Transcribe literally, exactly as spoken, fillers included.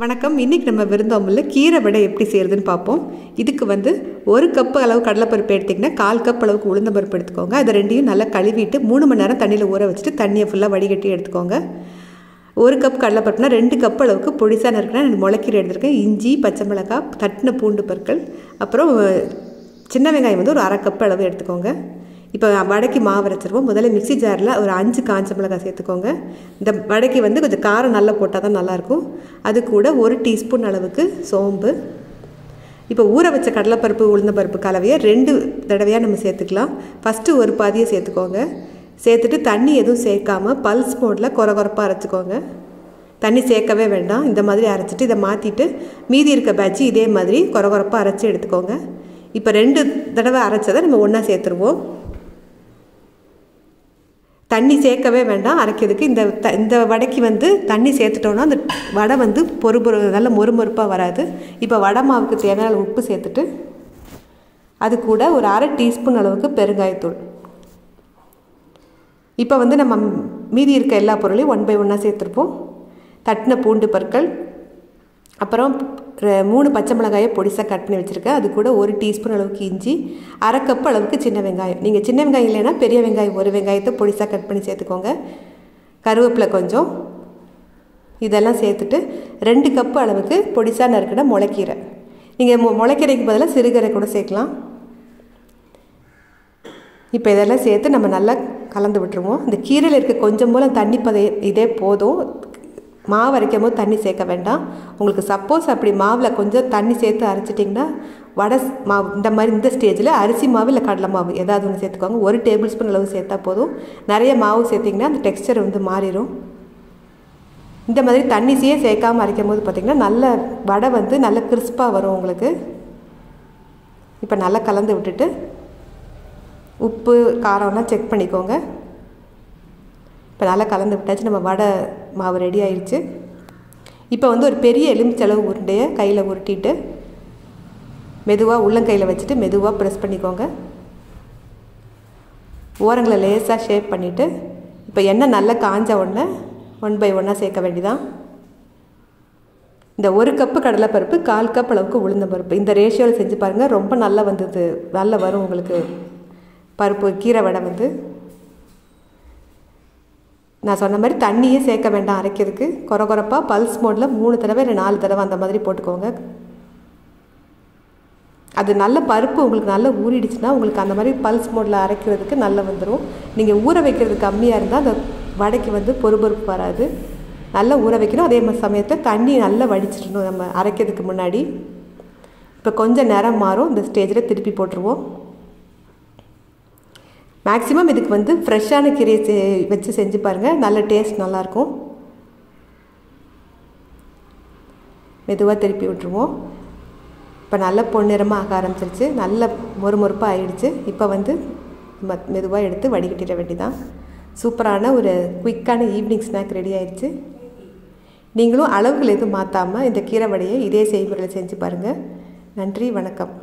வணக்கம். இன்றைக்கி நம்ம விருந்தோம்பலில் கீரை வடை எப்படி செய்கிறதுன்னு பார்ப்போம். இதுக்கு வந்து ஒரு கப்பு அளவு கடலைப்பருப்பு எடுத்திங்கன்னா கால் கப் அளவுக்கு உளுந்தம்பருப்பு எடுத்துக்கோங்க. அதை ரெண்டையும் நல்லா கழுவிட்டு மூணு மணி நேரம் தண்ணியில் ஊற வச்சுட்டு தண்ணியை ஃபுல்லாக வடிகட்டி எடுத்துக்கோங்க. ஒரு கப் கடலைப்பருப்புனா ரெண்டு கப் அளவுக்கு பொடிசாக நறுக்கினா நான் முளைக்கீரை எடுத்துருக்கேன். இஞ்சி, பச்சை மிளகாய், தட்டின பூண்டு பற்கள், அப்புறம் சின்ன வெங்காயம் வந்து ஒரு அரை கப் அளவு எடுத்துக்கோங்க. இப்போ வடைக்கு மாவு அரைச்சிருவோம். முதல்ல மிக்சி ஜாரில் ஒரு அஞ்சு காஞ்ச மிளகாய் சேர்த்துக்கோங்க. இந்த வடைக்கு வந்து கொஞ்சம் காரம் நல்லா போட்டால் தான் நல்லாயிருக்கும். அது கூட ஒரு டீஸ்பூன் அளவுக்கு சோம்பு. இப்போ ஊற வச்ச கடலைப்பருப்பு உளுந்தம்பருப்பு கலவையை ரெண்டு தடவையாக நம்ம சேர்த்துக்கலாம். ஃபஸ்ட்டு ஒரு பாதியை சேர்த்துக்கோங்க. சேர்த்துட்டு தண்ணி எதுவும் சேர்க்காமல் பல்ஸ் மோடில் கொர கொரப்பாக அரைச்சிக்கோங்க. தண்ணி சேர்க்கவே வேண்டாம். இந்த மாதிரி அரைச்சிட்டு இதை மாற்றிட்டு மீதி இருக்க பேட்சி இதே மாதிரி கொர கொரப்பாக அரைச்சி எடுத்துக்கோங்க. இப்போ ரெண்டு தடவை அரைச்சதை நம்ம ஒன்றா சேர்த்துருவோம். தண்ணி சேர்க்கவே வேண்டாம் அரைக்கிறதுக்கு. இந்த த இந்த வடைக்கு வந்து தண்ணி சேர்த்துட்டோன்னா அந்த வடை வந்து பொறு பொறு நல்ல மொறுமொறுப்பாக வராது. இப்போ வடை மாவுக்கு தேவையான உப்பு சேர்த்துட்டு அது கூட ஒரு அரை டீஸ்பூன் அளவுக்கு பெருங்காயத்தூள். இப்போ வந்து நம்ம மீதி இருக்க எல்லா பொருளையும் ஒன் பை ஒன்னாக சேர்த்துருப்போம். தட்டின பூண்டு பற்கள், அப்புறம் மூணு பச்சை மிளகாயை பொடிசாக கட் பண்ணி வச்சுருக்கேன். அது கூட ஒரு டீஸ்பூன் அளவுக்கு இஞ்சி, அரை கப் அளவுக்கு சின்ன வெங்காயம். நீங்கள் சின்ன வெங்காயம் இல்லைன்னா பெரிய வெங்காயம் ஒரு வெங்காயத்தை பொடிசாக கட் பண்ணி சேர்த்துக்கோங்க. கருவேப்பிலை கொஞ்சம். இதெல்லாம் சேர்த்துட்டு ரெண்டு கப்பு அளவுக்கு பொடிசாக நறுக்கின முளைக்கீரை. நீங்கள் மொ முளைக்கீரைக்கு பதிலாக சிறுகீரை கூட சேர்க்கலாம். இப்போ இதெல்லாம் சேர்த்து நம்ம நல்லா கலந்து விட்டுருவோம். இந்த கீரையில் இருக்க கொஞ்சம் போல் தண்ணி பதை இதே போதும். மாவு அரைக்கும் போது தண்ணி சேர்க்க வேண்டாம். உங்களுக்கு சப்போஸ் அப்படி மாவில் கொஞ்சம் தண்ணி சேர்த்து அரைச்சிட்டிங்கன்னா வடை மாவு இந்த மாதிரி இந்த ஸ்டேஜில் அரிசி மாவு இல்லை கடலை மாவு ஏதாவது ஒன்று சேர்த்துக்கோங்க. ஒரு டேபிள் ஸ்பூன் அளவு சேர்த்தா போதும். நிறைய மாவு சேர்த்திங்கன்னா அந்த டெக்ஸ்சர் வந்து மாறிடும். இந்த மாதிரி தண்ணிசையே சேர்க்காமல் அரைக்கும் போது பார்த்திங்கன்னா நல்ல வடை வந்து நல்ல கிறிஸ்பாக வரும் உங்களுக்கு. இப்போ நல்லா கலந்து விட்டுட்டு உப்பு காரம்லாம் செக் பண்ணிக்கோங்க. இப்போ நல்லா கலந்து விட்டாச்சு. நம்ம வடை மாவு ரெடி ஆயிடுச்சு. இப்போ வந்து ஒரு பெரிய எலுமிச்சளவு உருண்டையை கையில் உருட்டிட்டு மெதுவாக உள்ளங்கையில் வச்சுட்டு மெதுவாக ப்ரெஸ் பண்ணிக்கோங்க. ஓரங்களை லேசாக ஷேப் பண்ணிவிட்டு இப்போ எண்ணெய் நல்லா காஞ்ச உடனே ஒன் பை ஒன்னாக சேர்க்க வேண்டியதான். இந்த ஒரு கப்பு கடலைப்பருப்பு கால் கப் அளவுக்கு உளுந்தம்பருப்பு இந்த ரேஷியோவில் செஞ்சு பாருங்கள். ரொம்ப நல்லா வந்தது, நல்லா வரும் உங்களுக்கு பருப்பு கீரை வடை வந்து. நான் சொன்ன மாதிரி தண்ணியே சேர்க்க வேண்டாம் அரைக்கிறதுக்கு. கொர கொரப்பாக பல்ஸ் மோடில் மூணு தடவை இல்லை நாலு தடவை அந்த மாதிரி போட்டுக்கோங்க. அது நல்ல பருப்பு உங்களுக்கு நல்லா ஊறிடுச்சுன்னா உங்களுக்கு அந்த மாதிரி பல்ஸ் மோடில் அரைக்கிறதுக்கு நல்லா வந்துடும். நீங்கள் ஊற வைக்கிறது கம்மியாக இருந்தால் அந்த வடைக்கு வந்து பொறுபொறுப்பு வராது. நல்லா ஊற வைக்கணும். அதே மாதிரி சமயத்தில் தண்ணி நல்லா வடிச்சிடணும் நம்ம அரைக்கிறதுக்கு முன்னாடி. இப்போ கொஞ்சம் நேரம் மாறும். இந்த ஸ்டேஜில் திருப்பி போட்டுருவோம். மேக்ஸிமம் இதுக்கு வந்து ஃப்ரெஷ்ஷான கீரையை செ வச்சு செஞ்சு பாருங்கள். நல்ல டேஸ்ட் நல்லாயிருக்கும். மெதுவாக திருப்பி விட்டுருவோம். இப்போ நல்ல பொன்னிறமாக ஆக ஆரம்பிச்சிருச்சு. நல்ல மொறுமொறுப்பாக ஆகிடுச்சு. இப்போ வந்து ம மெதுவாக எடுத்து வடிகட்டிட வேண்டியதான். சூப்பரான ஒரு குயிக்கான ஈவினிங் ஸ்நாக் ரெடி ஆயிடுச்சு. நீங்களும் அளவுகள் எதுவும் மாற்றாமல் இந்த கீரை வடையை இதே செய்முறையில் செஞ்சு பாருங்கள். நன்றி, வணக்கம்.